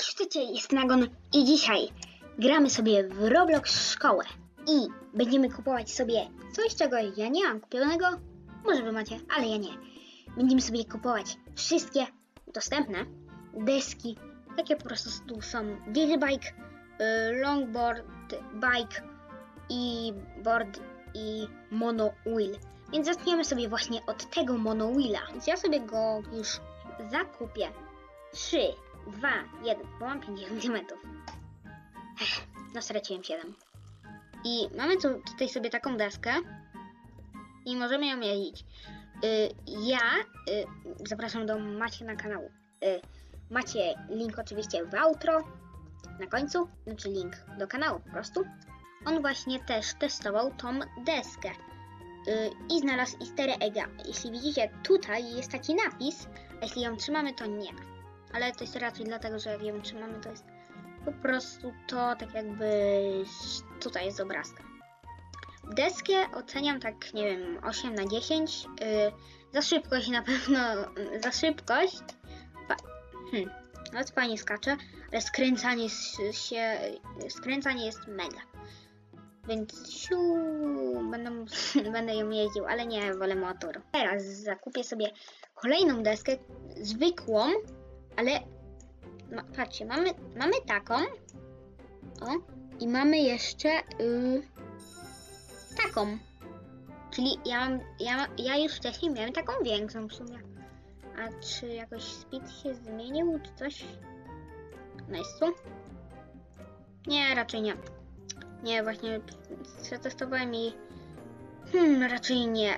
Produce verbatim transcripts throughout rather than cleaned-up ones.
Cześć, witajcie, jest Nagon i dzisiaj gramy sobie w Roblox Szkołę i będziemy kupować sobie coś, czego ja nie mam kupionego, może wy macie, ale ja nie. Będziemy sobie kupować wszystkie dostępne deski, takie po prostu tu są dirt bike, longboard bike i board i mono wheel. Więc zaczniemy sobie właśnie od tego mono wheela. Więc ja sobie go już zakupię. trzy, dwa, jeden, bo mam pięćdziesiąt diamentów. Ech, no straciłem siedem. I mamy tu, tutaj sobie taką deskę i możemy ją jeździć. Yy, ja yy, zapraszam do Macie na kanał. Yy, macie link oczywiście w outro, na końcu, znaczy link do kanału po prostu. On właśnie też testował tą deskę yy, i znalazł easter egga. Jeśli widzicie, tutaj jest taki napis, a jeśli ją trzymamy, to nie. Ale to jest raczej dlatego, że jak ją trzymamy, to jest po prostu to tak jakby tutaj jest obrazka. Deskę oceniam tak, nie wiem, osiem na dziesięć. Yy, za szybkość na pewno, za szybkość. Fa hmm, nawet fajnie skacze, ale skręcanie się, skręcanie jest mega. Więc siu, będę, będę ją jeździł, ale nie, wolę motor. Teraz zakupię sobie kolejną deskę, zwykłą, ale ma, patrzcie, mamy, mamy taką, o, i mamy jeszcze yy, taką, czyli ja, mam, ja, ja już wcześniej miałem taką większą w sumie. A czy jakoś speed się zmienił, czy coś? Nice. Nie, raczej nie. Nie, właśnie przetestowałem i hmm, raczej nie.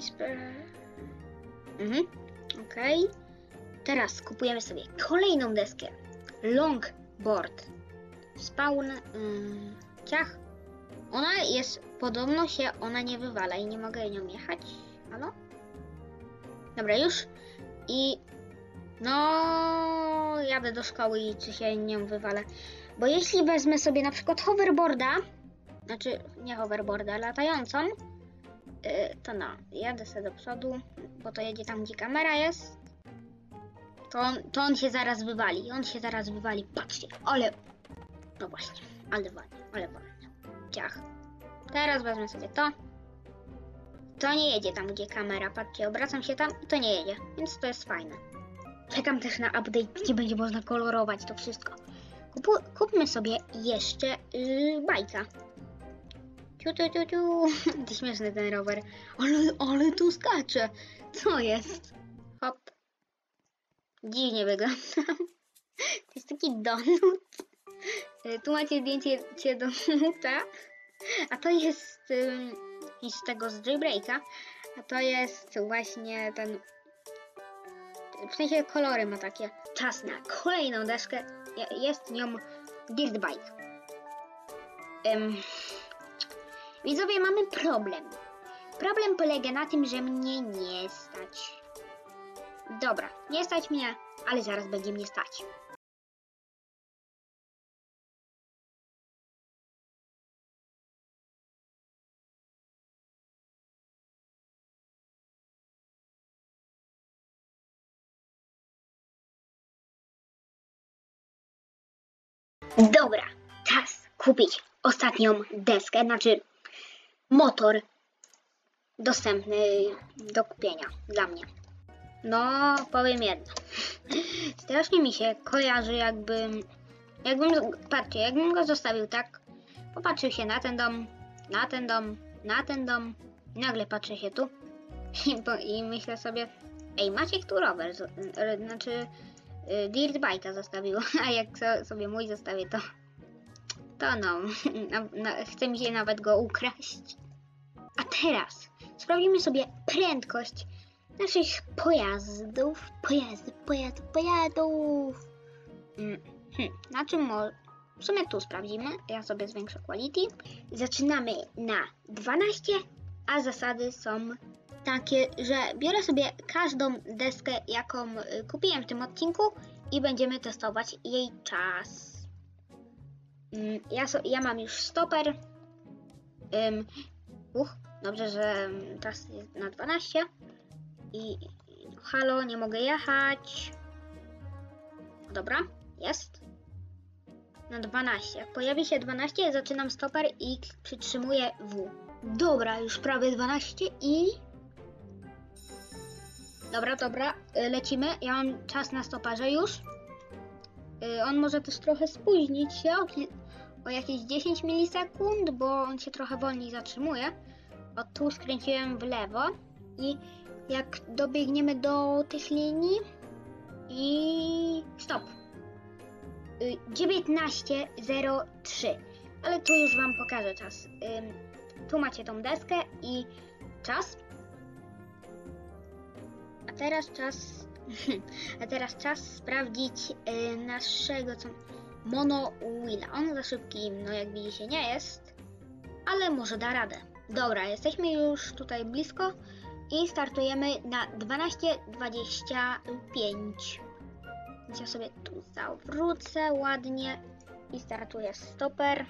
Mhm, okej. Okay. Teraz kupujemy sobie kolejną deskę. Longboard. Spawn. Yy, ciach. Ona jest, podobno się ona nie wywala i nie mogę nią jechać. Halo? Dobra, już. I no, jadę do szkoły i czy się nią wywalę. Bo jeśli wezmę sobie na przykład hoverboarda, znaczy nie hoverboarda, latającą, yy, to no, jadę sobie do przodu, bo to jedzie tam, gdzie kamera jest. To on, to on się zaraz wywali, on się zaraz wywali, patrzcie, ale, no właśnie, ale wali, ale wali, ciach. Teraz wezmę sobie to, to nie jedzie tam, gdzie kamera, patrzcie, obracam się tam i to nie jedzie, więc to jest fajne. Czekam też na update, gdzie będzie można kolorować to wszystko. Kupu, kupmy sobie jeszcze yy, bajka. Ciu, ciu, ciu, ciu. To śmieszny ten rower, ale, ale tu skacze, co jest? Hop. Dziwnie wygląda. To jest taki donut. Tu macie zdjęcie donuta. A to jest um, z tego z Jailbreaka. A to jest właśnie ten. W sensie kolory ma takie. Czas na kolejną deskę. Jest nią dirt bike. Um, widzowie, mamy problem. Problem polega na tym, że mnie nie stać. Dobra, nie stać mnie, ale zaraz będzie mnie stać. Dobra, czas kupić ostatnią deskę, znaczy motor dostępny do kupienia dla mnie. No, powiem jedno. Strasznie mi się kojarzy, jakbym, jakbym, patrzcie, jakbym go zostawił tak, popatrzył się na ten dom, na ten dom, na ten dom, nagle patrzę się tu i, po, i myślę sobie, ej, Maciek tu rower, znaczy dirt bike'a zostawił, a jak sobie mój zostawię, to, to no, na, na, chce mi się nawet go ukraść. A teraz sprawdzimy sobie prędkość naszych pojazdów, pojazdów, pojazdów, pojazdów. Hmm. Na czym może? W sumie tu sprawdzimy. Ja sobie zwiększę quality. Zaczynamy na dwanaście, a zasady są takie, że biorę sobie każdą deskę, jaką kupiłem w tym odcinku i będziemy testować jej czas. Ja, so, ja mam już stoper. Um, uch, dobrze, że czas jest na dwanaście. I halo, nie mogę jechać. Dobra, jest. na dwanaście. Jak pojawi się dwanaście, zaczynam stoper i przytrzymuję W. Dobra, już prawie dwanaście i... Dobra, dobra, lecimy. Ja mam czas na stoperze już. On może też trochę spóźnić się o, o jakieś dziesięć milisekund, bo on się trochę wolniej zatrzymuje. O, tu skręciłem w lewo i jak dobiegniemy do tych linii i stop. dziewiętnaście zero trzy, ale tu już wam pokażę czas. Tu macie tą deskę i czas. A teraz czas, a teraz czas sprawdzić y, naszego co, Mono Wheela. On za szybki, no jak widzicie, nie jest, ale może da radę. Dobra, jesteśmy już tutaj blisko i startujemy na dwanaście dwadzieścia pięć. Więc ja sobie tu zawrócę ładnie i startuję stoper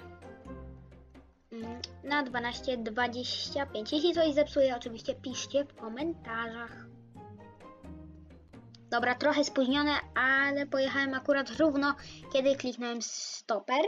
na dwanaście dwadzieścia pięć. Jeśli coś zepsuję, oczywiście piszcie w komentarzach. Dobra, trochę spóźnione, ale pojechałem akurat równo, kiedy kliknąłem stoper.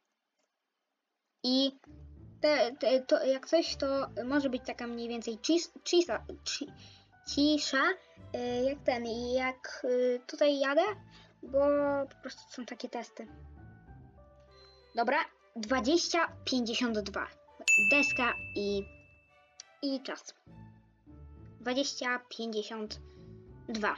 I te, te, to, jak coś, to może być taka mniej więcej cis, cisa, ci, cisza, yy, jak ten, jak yy, tutaj jadę, bo po prostu są takie testy. Dobra, dwadzieścia pięćdziesiąt dwa. Deska i, i czas. dwadzieścia pięćdziesiąt dwa.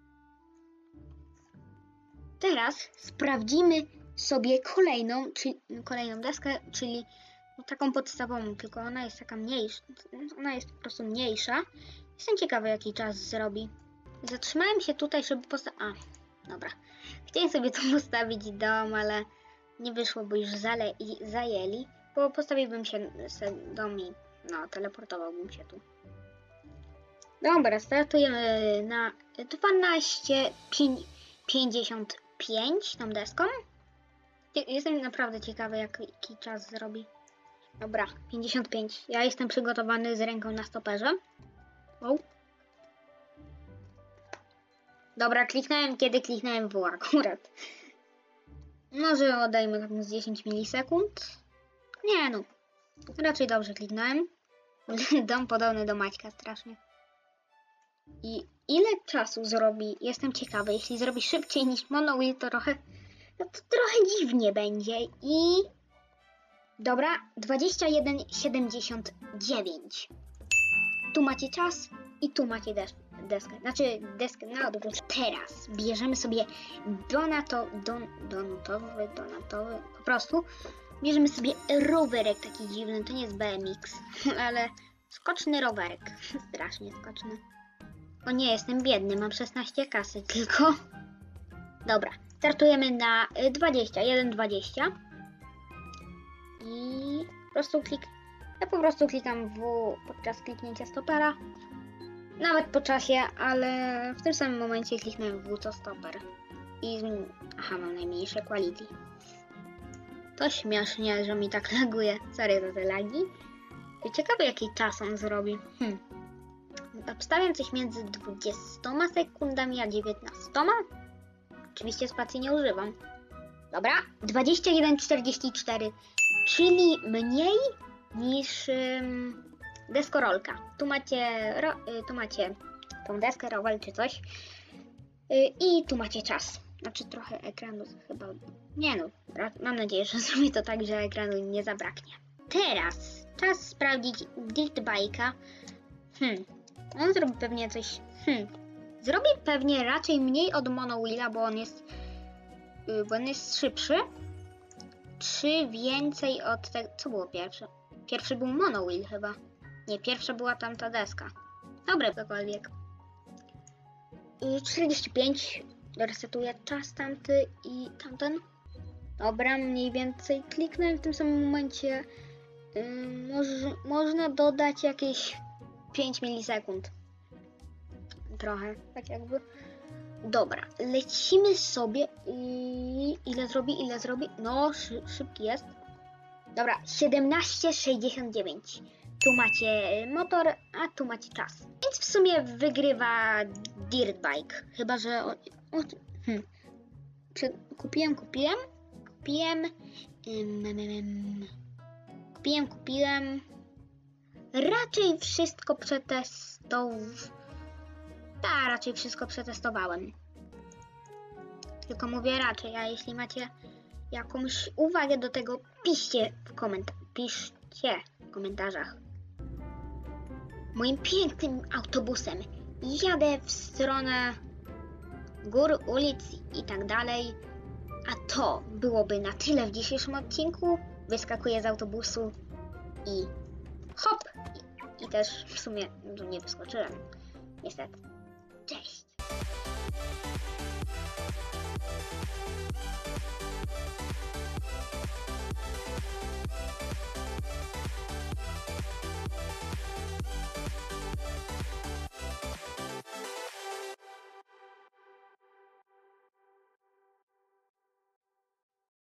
Teraz sprawdzimy sobie kolejną, czyli, kolejną deskę, czyli no, taką podstawową, tylko ona jest taka mniejsza. Ona jest po prostu mniejsza. Jestem ciekawy, jaki czas zrobi. Zatrzymałem się tutaj, żeby postawić... A, dobra. Chciałem sobie tu postawić dom, ale nie wyszło, bo już zale... zajęli. Bo postawiłbym się dom i no, teleportowałbym się tu. Dobra, startujemy na dwanaście pięćdziesiąt pięć tą deską. Jestem naprawdę ciekawy, jaki czas zrobi. Dobra, pięćdziesiąt pięć. Ja jestem przygotowany z ręką na stoperze. Wow. Dobra, kliknąłem, kiedy kliknąłem W akurat. Może oddajmy tak z dziesięć milisekund. Nie no, raczej dobrze kliknąłem. Dom podobny do Maćka strasznie. I ile czasu zrobi? Jestem ciekawy. Jeśli zrobi szybciej niż Mono Wheel, to trochę, no to trochę dziwnie będzie. I dobra, dwadzieścia jeden siedemdziesiąt dziewięć. Tu macie czas i tu macie des deskę. Znaczy deskę na odwrót. Teraz bierzemy sobie donato, don, donatowy, donatowy, po prostu bierzemy sobie rowerek taki dziwny. To nie jest B M X, ale skoczny rowerek. Strasznie skoczny. O nie, jestem biedny, mam szesnaście kasy tylko. Dobra, startujemy na dwadzieścia jeden dwadzieścia. I po prostu klik... Ja po prostu klikam W podczas kliknięcia stopera. Nawet po czasie, ale w tym samym momencie kliknąłem W co stoper. I... Aha, mam najmniejsze quality. To śmiesznie, że mi tak laguje. Sorry za te lagi. Ciekawe, jaki czas on zrobi. Hmm. Obstawiam coś między dwudziestoma sekundami a dziewiętnastoma. Oczywiście spacji nie używam. Dobra, dwadzieścia jeden czterdzieści cztery, czyli mniej niż ym, deskorolka. Tu macie, ro, y, tu macie tą deskę, rower czy coś. Y, I tu macie czas. Znaczy trochę ekranu chyba... Nie no, mam nadzieję, że zrobię to tak, że ekranu nie zabraknie. Teraz czas sprawdzić Dirtbike'a. Hmm. On zrobi pewnie coś... Hmm. Zrobi pewnie raczej mniej od Mono Wheela, bo on jest... Yy, bo on jest szybszy. Czy więcej od tego... Co było pierwsze? Pierwszy był Mono Wheel chyba. Nie, pierwsza była tamta deska. Dobra, cokolwiek. Yy, czterdzieści pięć. Resetuję czas tamty i tamten. Dobra, mniej więcej kliknąłem w tym samym momencie. Yy, moż, można dodać jakieś pięć milisekund. Trochę, tak jakby. Dobra, lecimy sobie i ile zrobi, ile zrobi? No, szy, szybki jest. Dobra, siedemnaście sześćdziesiąt dziewięć. Tu macie motor, a tu macie czas. Więc w sumie wygrywa Dirtbike. Chyba, że... O, o, hmm. Czy kupiłem, kupiłem? kupiłem. Ym, ym, ym. Kupiłem, kupiłem. Raczej wszystko przetestowałem. Tak, raczej wszystko przetestowałem. Tylko mówię raczej, a jeśli macie jakąś uwagę do tego, piszcie w komentarzach. Piszcie w komentarzach. Moim pięknym autobusem jadę w stronę gór, ulic i tak dalej. A to byłoby na tyle w dzisiejszym odcinku. Wyskakuję z autobusu i hop! I, i też w sumie no, nie wyskoczyłem. Niestety. Cześć!